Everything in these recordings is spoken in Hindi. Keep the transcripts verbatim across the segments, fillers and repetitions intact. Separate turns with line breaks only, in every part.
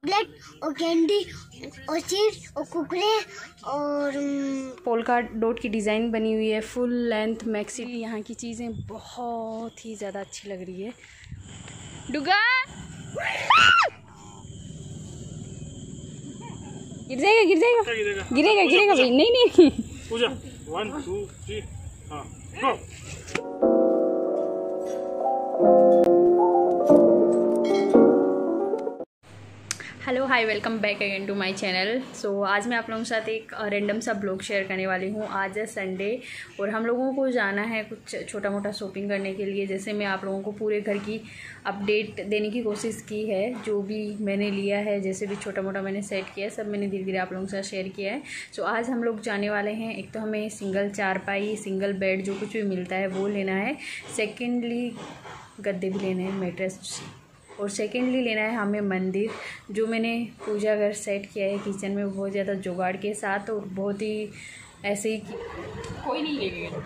चॉकलेट और कैंडी और चिप्स और कुरकुरे और
पोल्का डॉट की डिज़ाइन बनी हुई है, फुल लेंथ मैक्सी। यहाँ की चीज़ें बहुत ही ज़्यादा अच्छी लग रही है। डुगा गिर जाएगा गिर जाएगा गिरेगा गिरेगा भाई। नहीं नहीं
पूजा वन टू थ्री हाँ go.
Hello hi welcome back again to my channel. So आज मैं आप लोगों के साथ एक रैंडम सा ब्लॉग शेयर करने वाली हूँ। आज है संडे और हम लोगों को जाना है कुछ छोटा मोटा शॉपिंग करने के लिए। जैसे मैं आप लोगों को पूरे घर की अपडेट देने की कोशिश की है, जो भी मैंने लिया है, जैसे भी छोटा मोटा मैंने सेट किया है, सब मैंने धीरे धीरे आप लोगों के साथ शेयर किया है। सो आज हम लोग जाने वाले हैं। एक तो हमें सिंगल चारपाई, सिंगल बेड जो कुछ भी मिलता है वो लेना है। सेकेंडली गद्दे भी लेने हैं, मैट्रेस, और सेकेंडली लेना है हमें मंदिर, जो मैंने पूजा घर सेट किया है किचन में बहुत ज़्यादा जुगाड़ के साथ, और बहुत ही ऐसे ही कोई नहीं लेगा।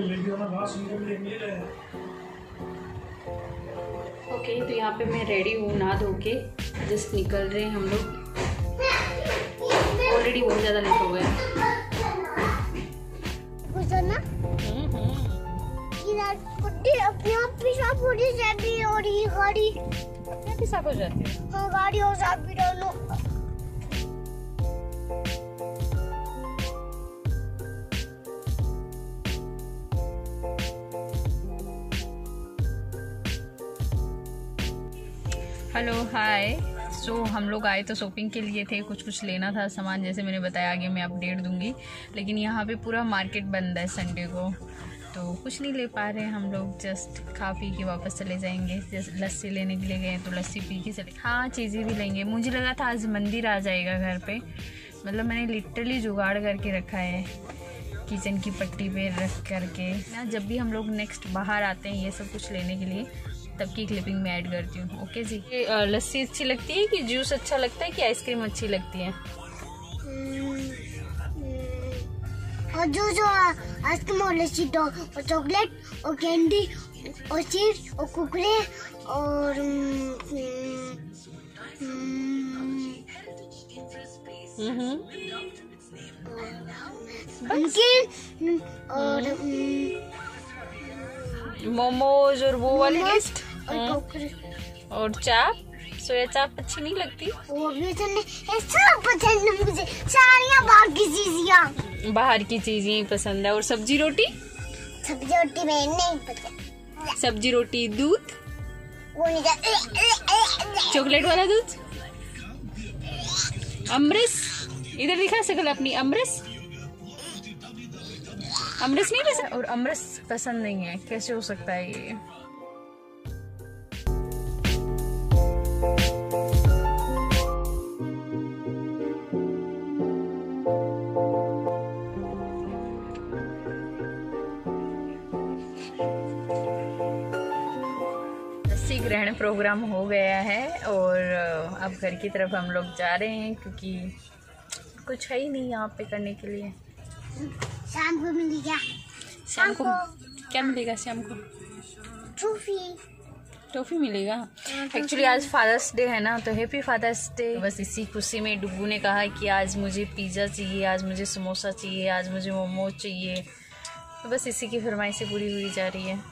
ओके तो यहाँ पे मैं रेडी हूँ, नहा धो के जस्ट निकल रहे हैं हम लोग। ऑलरेडी बहुत ज़्यादा लेट हो गया।
अपने आप पेशाब हो जाती है और ये गाड़ी
अपने आप साफ हो जाती है।
हाँ गाड़ी और साफ भी डालो।
Hello hi. सो हम लोग आए तो शॉपिंग के लिए थे, कुछ कुछ लेना था सामान, जैसे मैंने बताया आगे मैं अपडेट दूंगी। लेकिन यहाँ पे पूरा मार्केट बंद है संडे को, तो कुछ नहीं ले पा रहे हैं हम लोग। जस्ट खा पी के वापस चले जाएंगे। जैसे लस्सी लेने के लिए गए तो लस्सी पी के चले। हाँ चीज़ें भी लेंगे। मुझे लगा था आज मंदिर आ जाएगा घर पे, मतलब मैंने लिटरली जुगाड़ करके रखा है किचन की पट्टी पे रख करके ना। जब भी हम लोग नेक्स्ट बाहर आते हैं ये सब कुछ लेने के लिए, तब की क्लिपिंग में ऐड करती हूँ। ओके जी। लस्सी अच्छी लगती है कि जूस अच्छा लगता है कि आइसक्रीम अच्छी लगती है?
और जो जो आइसक्रीम और लस्सी तो और चॉकलेट और कैंडी और चिप्स और कुरकुरे और नमकीन और
मोमोज और वो वाली लिस्ट
और,
और चाप। सोया चाप अच्छी नहीं लगती?
वो भी सब पसंद है मुझे, सारियां बाहर की चीज़ियाँ
बाहर की चीजें ही पसंद है। और सब्जी रोटी?
सब्जी रोटी में नहीं पसंद।
सब्जी रोटी, दूध,
वो नहीं,
चॉकलेट वाला दूध, अमरस। इधर दिखा सकल अपनी अमरस। अमरस नहीं पसंद? और अमरस पसंद नहीं है, कैसे हो सकता है ये? लस्सी ग्रहण प्रोग्राम हो गया है और अब घर की तरफ हम लोग जा रहे हैं, क्योंकि कुछ है ही नहीं यहाँ पे करने के लिए।
शाम को मिलेगा।
शाम को क्या मिलेगा? शाम को
टॉफी
टॉफी मिलेगा। एक्चुअली आज फादर्स डे है ना, तो हैप्पी फादर्स डे। बस इसी खुशी में डुगू ने कहा कि आज मुझे पिज़्ज़ा चाहिए, आज मुझे समोसा चाहिए, आज मुझे मोमोज चाहिए। तो बस इसी की फरमाइशें पूरी हुई जा रही है।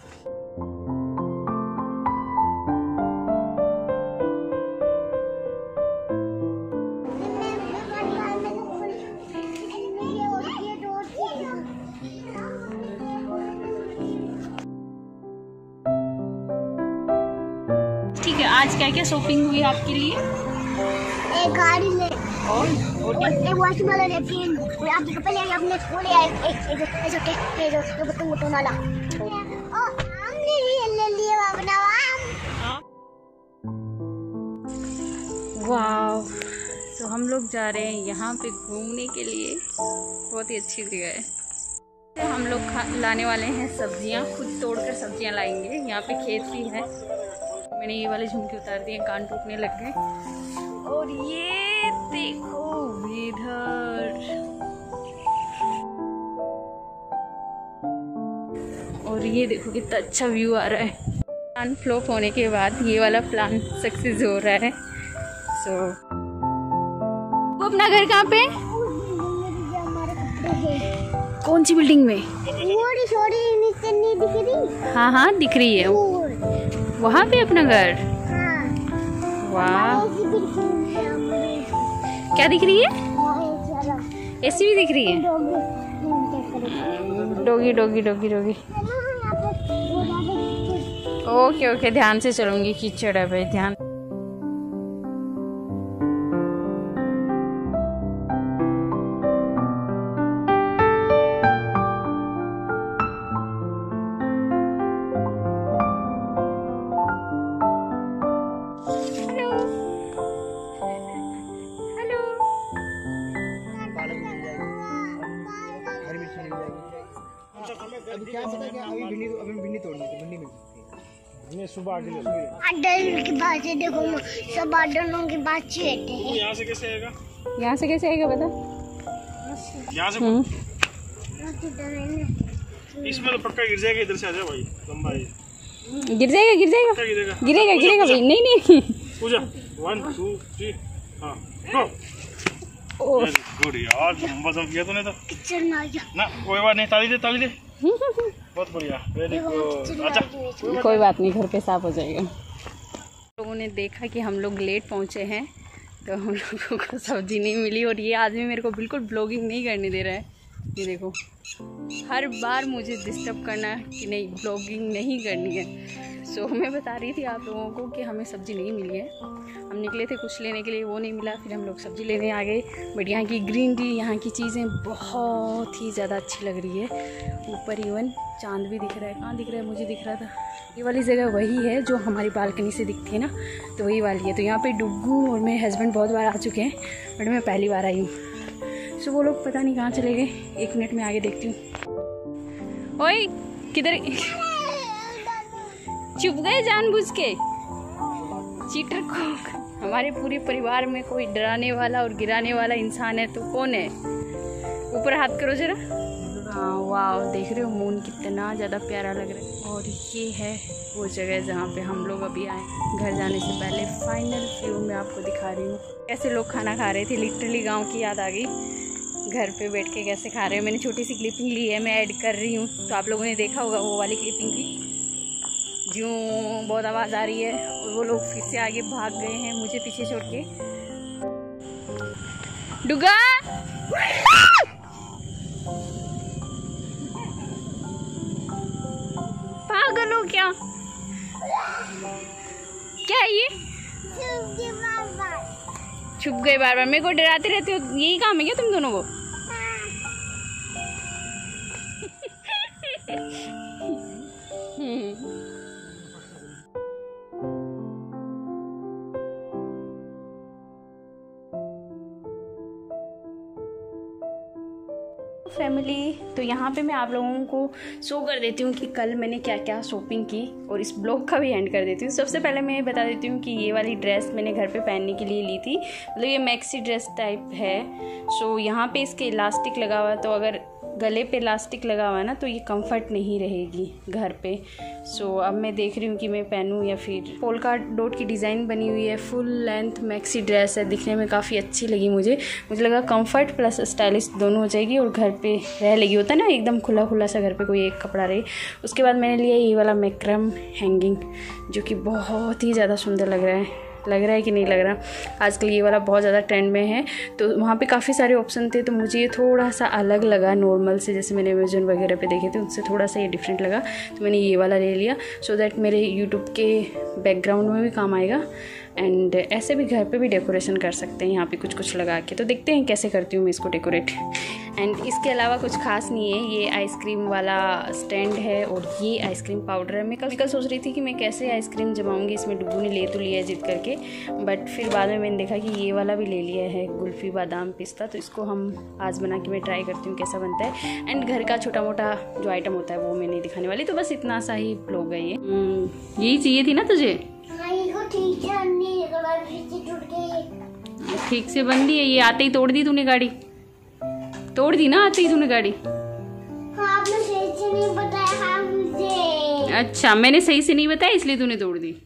ठीक है, आज क्या क्या शॉपिंग हुई आपके लिए?
एक गाड़ी ले
और और क्या?
एक वॉशिंग मशीन ले, फिर और आप कपड़े ले अपने वो ले आए। एक एक ऐसे के ये जो जो बटन बटन वाला ओ हमने ये ले लिया अपना आम।
वाह। तो हम लोग जा रहे हैं यहाँ पे घूमने के लिए, बहुत ही अच्छी जगह है। तो हम लोग लाने वाले हैं सब्जियाँ, खुद तोड़कर सब्जियाँ लाएंगे। यहाँ पे खेत भी है। मैंने ये वाले झुमके उतार दिए, कान टूटने लग गए। और ये देखो इधर, और ये देखो कितना अच्छा व्यू आ रहा है। प्लान फ्लॉप होने के बाद ये वाला प्लान सक्सेस हो रहा है। सो so, अपना घर कहाँ पे?
हमारे कपड़े हैं।
कौन सी बिल्डिंग में?
थोड़ी थोड़ी नीचे नहीं दिख रही?
हाँ हाँ दिख रही है,
और
वहाँ पे अपना घर।
हाँ
वाह,
ऐसी भी दिख रही है हमारे।
क्या दिख रही है?
वहाँ एक जगह
ऐसी भी दिख रही है।
Doggy
doggy doggy doggy doggy.
यहाँ पे वो ज्यादा
ओके ओके, ध्यान से चलूंगी, कीचड़ है भाई, ध्यान।
अभी क्या पता क्या अभी भिंडी अभी भिंडी तोड़नी है, भिंडी मिल सकती है।
ये सुबह आगे ले लो।
अड्डल की बातें देखो, सब अड्डलों की बात रहते
वो
हैं।
यहाँ से कैसे आएगा?
यहाँ से कैसे आएगा बता?
यहाँ से
हम्म,
इसमें तो पक्का गिर जाएगा। इधर से आ जा भाई, लंबा है।
गिर जाएगा गिर जाएगा
पक्का गिरेगा।
गिरेगा गिरेगा भाई, नहीं नहीं।
पूजा वन टू थ्री, हाँ गो।
ओह,
गुड यार, लंबा जंप किया तूने तो।
किचन आ गया।
ना कोई बात नहीं, ताली दे ताली दे। बहुत बढ़िया, वेरी गुड। अच्छा
कोई बात नहीं, घर पे साफ हो जाएगा। लोगों ने देखा कि हम लोग लेट पहुंचे हैं तो हम लोगों को सब्जी नहीं मिली, और ये आदमी मेरे को बिल्कुल ब्लॉगिंग नहीं करने दे रहा है। ये देखो, हर बार मुझे डिस्टर्ब करना कि नहीं ब्लॉगिंग नहीं करनी है। सो so, मैं बता रही थी आप लोगों को कि हमें सब्ज़ी नहीं मिली है। हम निकले थे कुछ लेने के लिए, वो नहीं मिला, फिर हम लोग सब्ज़ी लेने आ गए। बट यहाँ की ग्रीनरी, यहाँ की चीज़ें बहुत ही ज़्यादा अच्छी लग रही है। ऊपर इवन चांद भी दिख रहा है। कहाँ दिख रहा है? मुझे दिख रहा था। ये वाली जगह वही है जो हमारी बालकनी से दिखती है ना, तो वही वाली है। तो यहाँ पे डुग्गू और मेरे हस्बैंड बहुत बार आ चुके हैं, बट मैं पहली बार आई हूँ। सो वो लोग पता नहीं कहाँ चले गए, एक मिनट में आगे देखती हूँ। ओए किधर? चुप गए जानबूझ के, चीटर को। हमारे पूरे परिवार में कोई डराने वाला और गिराने वाला इंसान है तो कौन है? ऊपर हाथ करो जरा। हाँ वाह, देख रहे हो मून कितना ज़्यादा प्यारा लग रहा है। और ये है वो जगह जहाँ पे हम लोग अभी आए। घर जाने से पहले फाइनल व्यू में आपको दिखा रही हूँ कैसे लोग खाना खा रहे थे। लिटरली गांव की याद आ गई, घर पे बैठ के कैसे खा रहे हैं। मैंने छोटी सी क्लिपिंग ली है, मैं ऐड कर रही हूँ, तो आप लोगों ने देखा होगा वो वाली क्लिपिंग भी। जो बहुत आवाज़ आ रही है और वो लोग फिर से आगे भाग गए हैं मुझे पीछे छोड़ के। डुगा पागल हो क्या? क्या है ये? छुप गए बार बार, मेरे को डराते रहते हो। यही काम है क्या तुम दोनों को? फैमिली, तो यहाँ पे मैं आप लोगों को शो कर देती हूँ कि कल मैंने क्या क्या शॉपिंग की, और इस ब्लॉग का भी एंड कर देती हूँ। सबसे पहले मैं बता देती हूँ कि ये वाली ड्रेस मैंने घर पे पहनने के लिए ली थी। मतलब ये मैक्सी ड्रेस टाइप है। सो यहाँ पे इसके इलास्टिक लगा हुआ है, तो अगर गले पे इलास्टिक लगा हुआ है ना तो ये कंफर्ट नहीं रहेगी घर पे। सो अब मैं देख रही हूँ कि मैं पहनूँ या फिर। पोलका डॉट की डिज़ाइन बनी हुई है, फुल लेंथ मैक्सी ड्रेस है, दिखने में काफ़ी अच्छी लगी मुझे। मुझे लगा कंफर्ट प्लस स्टाइलिश दोनों हो जाएगी और घर पे रह लेगी। होता है ना एकदम खुला खुला सा घर पे कोई एक कपड़ा रहे। उसके बाद मैंने लिया ये वाला मैक्रम हैंगिंग, जो कि बहुत ही ज़्यादा सुंदर लग रहा है। लग रहा है कि नहीं लग रहा? आजकल ये वाला बहुत ज़्यादा ट्रेंड में है, तो वहाँ पे काफ़ी सारे ऑप्शन थे, तो मुझे ये थोड़ा सा अलग लगा नॉर्मल से, जैसे मैंने अमेजोन वगैरह पे देखे थे उससे थोड़ा सा ये डिफरेंट लगा, तो मैंने ये वाला ले लिया सो दैट मेरे यूट्यूब के बैकग्राउंड में भी काम आएगा। एंड ऐसे भी घर पे भी डेकोरेशन कर सकते हैं यहाँ पे कुछ कुछ लगा के। तो देखते हैं कैसे करती हूँ मैं इसको डेकोरेट। एंड इसके अलावा कुछ खास नहीं है। ये आइसक्रीम वाला स्टैंड है और ये आइसक्रीम पाउडर है। मैं कल कल सोच रही थी कि मैं कैसे आइसक्रीम जमाऊँगी, इसमें डुगू ने ले तो लिया है जिद करके, बट फिर बाद में मैंने देखा कि ये वाला भी ले लिया है, कुल्फ़ी बादाम पिस्ता। तो इसको हम आज बना के मैं ट्राई करती हूँ कैसा बनता है। एंड घर का छोटा मोटा जो आइटम होता है वो मैं नहीं दिखाने वाली। तो बस इतना सा ही ब्लॉग है ये। यही चाहिए थी ना तुझे? ठीक से बन दी है। ये आते ही तोड़ दी तूने गाड़ी, तोड़ दी ना आते ही तूने गाड़ी।
हाँ, आपने सही से नहीं बताया मुझे।
अच्छा, मैंने सही से नहीं बताया इसलिए तूने तोड़ दी।